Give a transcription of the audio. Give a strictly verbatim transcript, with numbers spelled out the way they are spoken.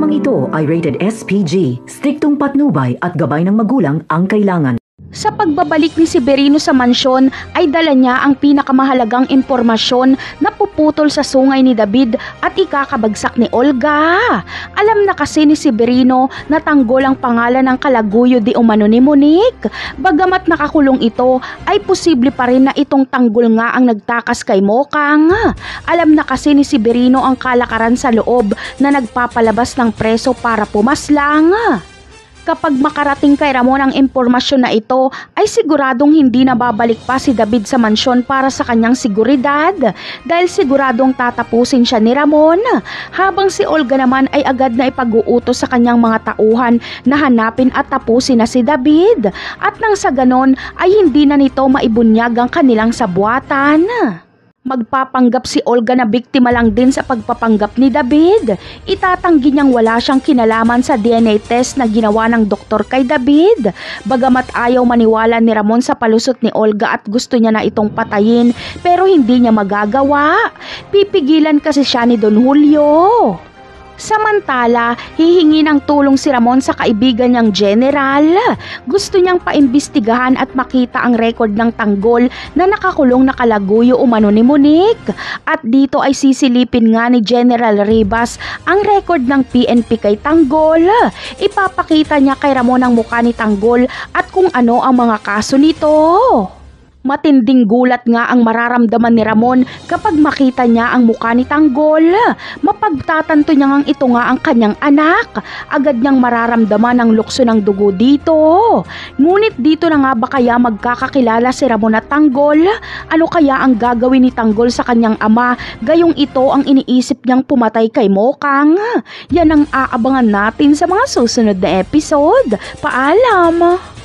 Programang ito ay rated S P G. Striktong patnubay at gabay ng magulang ang kailangan. Sa pagbabalik ni Severino sa mansyon ay dala niya ang pinakamahalagang impormasyon na puputol sa sungay ni David at ikakabagsak ni Olga. Alam na kasi ni Severino na tanggol ang pangalan ng kalaguyo di umano ni Monique. Bagamat nakakulong ito ay posible pa rin na itong tanggol nga ang nagtakas kay Mokang. Alam na kasi ni Severino ang kalakaran sa loob na nagpapalabas ng preso para pumaslang. Kapag makarating kay Ramon ang impormasyon na ito, ay siguradong hindi na babalik pa si David sa mansyon para sa kanyang seguridad dahil siguradong tatapusin siya ni Ramon. Habang si Olga naman ay agad na ipag-uutos sa kanyang mga tauhan na hanapin at tapusin na si David. At nang sa ganon ay hindi na nito maibunyag ang kanilang sabuatan. Magpapanggap si Olga na biktima lang din sa pagpapanggap ni David. Itatanggi niyang wala siyang kinalaman sa D N A test na ginawa ng doktor kay David. Bagamat ayaw maniwala ni Ramon sa palusot ni Olga at gusto niya na itong patayin, pero hindi niya magagawa. Pipigilan kasi siya ni Don Julio. Samantala, hihingi ng tulong si Ramon sa kaibigan niyang general. Gusto niyang paimbestigahan at makita ang record ng tanggol na nakakulong na kalaguyo umano ni Monique. At dito ay sisilipin nga ni General Ribas ang record ng P N P kay Tanggol. Ipapakita niya kay Ramon ang mukha ni Tanggol at kung ano ang mga kaso nito. Matinding gulat nga ang mararamdaman ni Ramon kapag makita niya ang mukha ni Tanggol. Mapagtatanto niya ngang ito nga ang kanyang anak. Agad niyang mararamdaman ang lukso ng dugo dito. Ngunit dito na nga ba kaya magkakakilala si Ramon at Tanggol? Ano kaya ang gagawin ni Tanggol sa kanyang ama gayong ito ang iniisip niyang pumatay kay Mokang? Yan ang aabangan natin sa mga susunod na episode. Paalam!